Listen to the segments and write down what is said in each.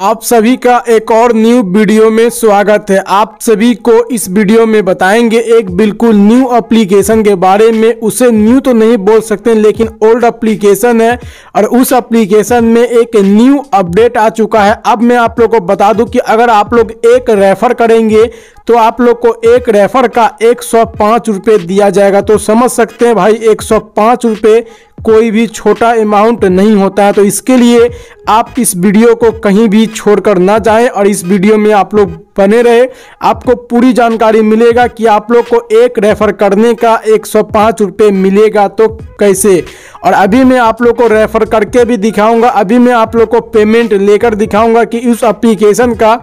आप सभी का एक और न्यू वीडियो में स्वागत है। आप सभी को इस वीडियो में बताएंगे एक बिल्कुल न्यू एप्लीकेशन के बारे में। उसे न्यू तो नहीं बोल सकते लेकिन ओल्ड एप्लीकेशन है और उस एप्लीकेशन में एक न्यू अपडेट आ चुका है। अब मैं आप लोग को बता दूं कि अगर आप लोग एक रेफर करेंगे तो आप लोग को एक रेफर का 105 रुपये दिया जाएगा। तो समझ सकते हैं भाई 105 रुपये कोई भी छोटा अमाउंट नहीं होता है। तो इसके लिए आप इस वीडियो को कहीं भी छोड़कर ना जाएं और इस वीडियो में आप लोग बने रहे। आपको पूरी जानकारी मिलेगा कि आप लोग को एक रेफर करने का 105 रुपये मिलेगा तो कैसे। और अभी मैं आप लोग को रेफर करके भी दिखाऊंगा। अभी मैं आप लोग को पेमेंट लेकर दिखाऊंगा कि उस एप्लीकेशन का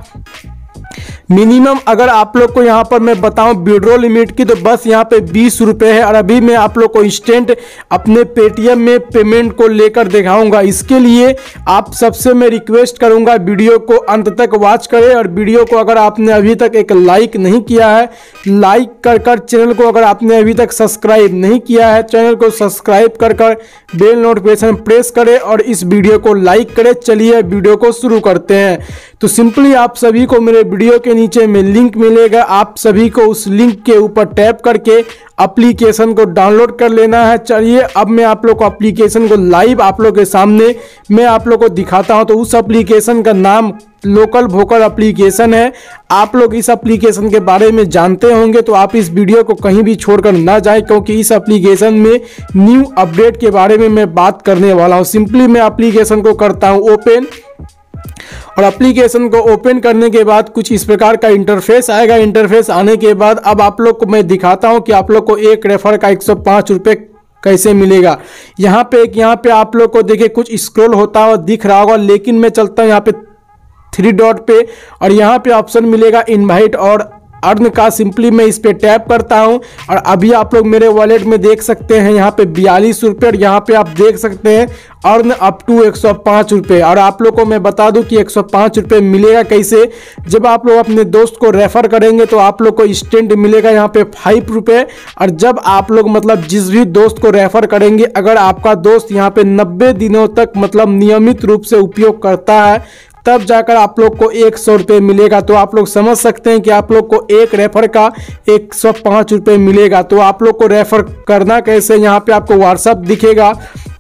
मिनिमम अगर आप लोग को यहाँ पर मैं बताऊं विड्रॉ लिमिट की तो बस यहाँ पे 20 रुपये है। और अभी मैं आप लोग को इंस्टेंट अपने पेटीएम में पेमेंट को लेकर दिखाऊंगा। इसके लिए आप सबसे मैं रिक्वेस्ट करूंगा वीडियो को अंत तक वॉच करें और वीडियो को अगर आपने अभी तक एक लाइक नहीं किया है लाइक कर चैनल को अगर आपने अभी तक सब्सक्राइब नहीं किया है चैनल को सब्सक्राइब कर बेल नोटिफिकेशन प्रेस करें और इस वीडियो को लाइक करें। चलिए वीडियो को शुरू करते हैं। तो सिंपली आप सभी को मेरे वीडियो के नीचे में लिंक मिलेगा। आप सभी को उस लिंक के ऊपर टैप करके एप्लीकेशन को डाउनलोड कर लेना है। चलिए अब मैं आप लोग को एप्लीकेशन को लाइव आप लोग के सामने मैं आप लोग को दिखाता हूं। तो उस एप्लीकेशन का नाम लोकल वोकल एप्लीकेशन है। आप लोग इस एप्लीकेशन के बारे में जानते होंगे तो आप इस वीडियो को कहीं भी छोड़कर ना जाएं क्योंकि इस एप्लीकेशन में न्यू अपडेट के बारे में मैं बात करने वाला हूं। सिंपली मैं एप्लीकेशन को करता हूं ओपन और एप्लीकेशन को ओपन करने के बाद कुछ इस प्रकार का इंटरफेस आएगा। इंटरफेस आने के बाद अब आप लोग को मैं दिखाता हूं कि आप लोग को एक रेफर का 105 रुपये कैसे मिलेगा। यहाँ पे आप लोग को देखिए कुछ स्क्रॉल होता हुआ दिख रहा होगा लेकिन मैं चलता हूँ यहाँ पे 3 डॉट पे और यहाँ पे ऑप्शन मिलेगा इनवाइट और अर्न का। सिंपली मैं इस पे टैप करता हूं और अभी आप लोग मेरे वॉलेट में देख सकते हैं यहाँ पे 42 रुपये और यहाँ पे आप देख सकते हैं अर्न अप टू 105 रुपये। और आप लोग को मैं बता दूं कि 105 रुपये मिलेगा कैसे। जब आप लोग अपने दोस्त को रेफर करेंगे तो आप लोग को इंस्टेंट मिलेगा यहाँ पे 5 रुपये। और जब आप लोग मतलब जिस भी दोस्त को रेफर करेंगे अगर आपका दोस्त यहाँ पे 90 दिनों तक मतलब नियमित रूप से उपयोग करता है तब जाकर आप लोग को 100 रुपये मिलेगा। तो आप लोग समझ सकते हैं कि आप लोग को एक रेफर का 105 रुपये मिलेगा। तो आप लोग को रेफर करना कैसे, यहाँ पे आपको व्हाट्सएप दिखेगा,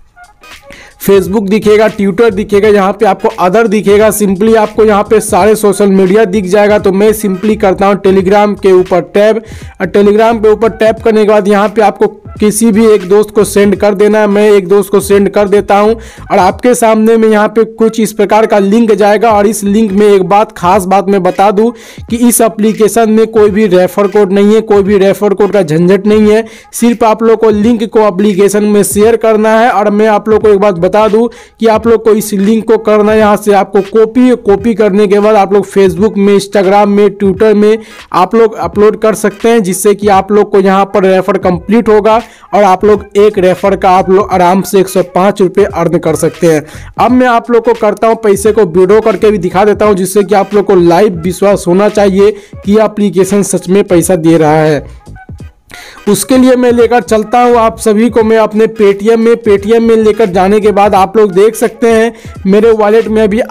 फेसबुक दिखेगा, ट्विटर दिखेगा, यहाँ पे आपको अदर दिखेगा। सिंपली आपको यहाँ पे सारे सोशल मीडिया दिख जाएगा। तो मैं सिंपली करता हूँ टेलीग्राम के ऊपर टैप और टेलीग्राम के ऊपर टैप करने के बाद यहाँ पे आपको किसी भी एक दोस्त को सेंड कर देना है। मैं एक दोस्त को सेंड कर देता हूं और आपके सामने में यहाँ पे कुछ इस प्रकार का लिंक जाएगा। और इस लिंक में एक खास बात मैं बता दूं कि इस एप्लीकेशन में कोई भी रेफर कोड नहीं है, कोई भी रेफर कोड का झंझट नहीं है। सिर्फ आप लोग को लिंक को एप्लीकेशन में शेयर करना है। और मैं आप लोग को एक बात बता दूं कि आप लोग को इस लिंक को करना है यहाँ से आपको कॉपी करने के बाद आप लोग फेसबुक में, इंस्टाग्राम में, ट्विटर में आप लोग अपलोड कर सकते हैं जिससे कि आप लोग को यहाँ पर रेफर कंप्लीट होगा और आप लोग एक रेफर का आप लोग आराम से 105 रुपये अर्न कर सकते हैं। अब मैं आप लोग को करता हूं पैसे को विड्रॉ करके भी दिखा देता हूं जिससे कि आप लोग को लाइव विश्वास होना चाहिए कि एप्लीकेशन सच में पैसा दे रहा है। उसके लिए मैं लेकर चलता हूं आप सभी को मैं अपने पेटीएम में लेकर जाने के बाद आप लोग देख सकते हैं मेरे वॉलेट में अभी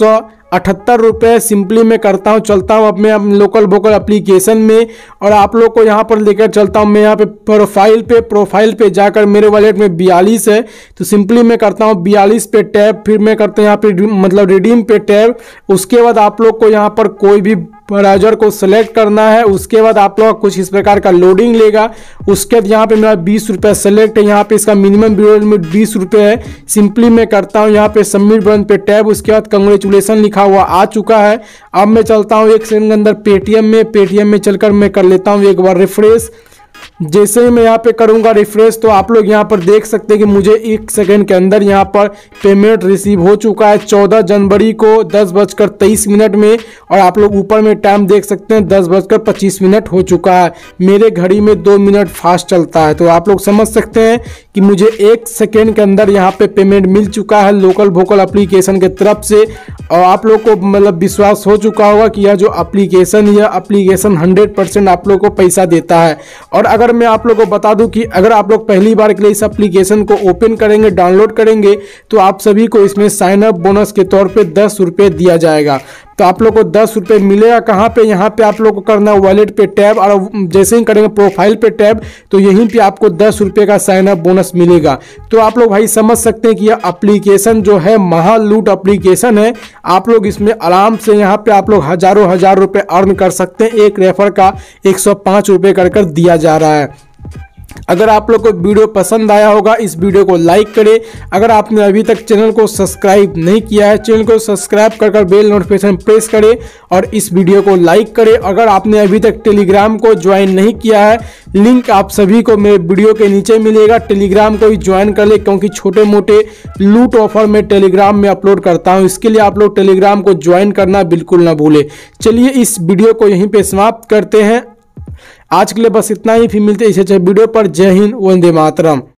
878 रुपये सिंपली मैं करता हूं चलता हूं अब मैं लोकल वोकल एप्लीकेशन में और आप लोग को यहां पर लेकर चलता हूं। मैं यहां पे प्रोफाइल पे जाकर मेरे वॉलेट में 42 है तो सिंपली मैं करता हूं 42 पे टैप, फिर मैं करता हूं यहाँ पे मतलब रिडीम पे टैप। उसके बाद आप लोग को यहाँ पर कोई भी ब्राउज़र को सेलेक्ट करना है। उसके बाद आप लोग कुछ इस प्रकार का लोडिंग लेगा। उसके बाद यहाँ पे मेरा 20 रुपये सेलेक्ट है। यहाँ पे इसका मिनिमम विड्रॉ लिमिट 20 रुपये है। सिंपली मैं करता हूँ यहाँ पे सबमिट बटन पे टैप। उसके बाद कंग्रेचुलेसन लिखा हुआ आ चुका है। अब मैं चलता हूँ 1 सेकंड के अंदर पेटीएम में चलकर मैं कर लेता हूँ एक बार रिफ्रेश। जैसे ही मैं यहाँ पे करूँगा रिफ्रेश तो आप लोग यहाँ पर देख सकते हैं कि मुझे 1 सेकंड के अंदर यहाँ पर पेमेंट रिसीव हो चुका है 14 जनवरी को 10:23 में। और आप लोग ऊपर में टाइम देख सकते हैं 10:25 हो चुका है। मेरे घड़ी में 2 मिनट फास्ट चलता है। तो आप लोग समझ सकते हैं कि मुझे 1 सेकंड के अंदर यहाँ पे पेमेंट मिल चुका है लोकल वोकल एप्लीकेशन के तरफ से। और आप लोग को मतलब विश्वास हो चुका होगा कि यह जो एप्लीकेशन 100% आप लोग को पैसा देता है। और अगर अगर मैं आप लोगों को बता दूं कि अगर आप लोग पहली बार के लिए इस एप्लीकेशन को ओपन करेंगे, डाउनलोड करेंगे, तो आप सभी को इसमें साइन अप बोनस के तौर पे 10 रुपये दिया जाएगा। तो आप लोग को 10 रुपये मिलेगा कहाँ पे, यहाँ पे आप लोग को करना है वॉलेट पे टैब, और जैसे ही करेंगे प्रोफाइल पे टैब तो यहीं पे आपको 10 रुपये का साइन अप बोनस मिलेगा। तो आप लोग भाई समझ सकते हैं कि यह एप्लीकेशन जो है महालूट एप्लीकेशन है। आप लोग इसमें आराम से यहाँ पे आप लोग हजारों हजार रुपये अर्न कर सकते हैं। एक रेफर का 105 रुपये कर दिया जा रहा है। अगर आप लोग को वीडियो पसंद आया होगा, इस वीडियो को लाइक करें। अगर आपने अभी तक चैनल को सब्सक्राइब नहीं किया है, चैनल को सब्सक्राइब कर बेल नोटिफिकेशन प्रेस करें और इस वीडियो को लाइक करें। अगर आपने अभी तक टेलीग्राम को ज्वाइन नहीं किया है, लिंक आप सभी को मेरे वीडियो के नीचे मिलेगा। टेलीग्राम को भी ज्वाइन कर ले, क्योंकि छोटे मोटे लूट ऑफर में टेलीग्राम में अपलोड करता हूँ। इसके लिए आप लोग टेलीग्राम को ज्वाइन करना बिल्कुल ना भूलें। चलिए इस वीडियो को यहीं पे समाप्त करते हैं। आज के लिए बस इतना ही, फिर मिलते हैं इस अच्छे वीडियो पर। जय हिंद, वंदे मातरम।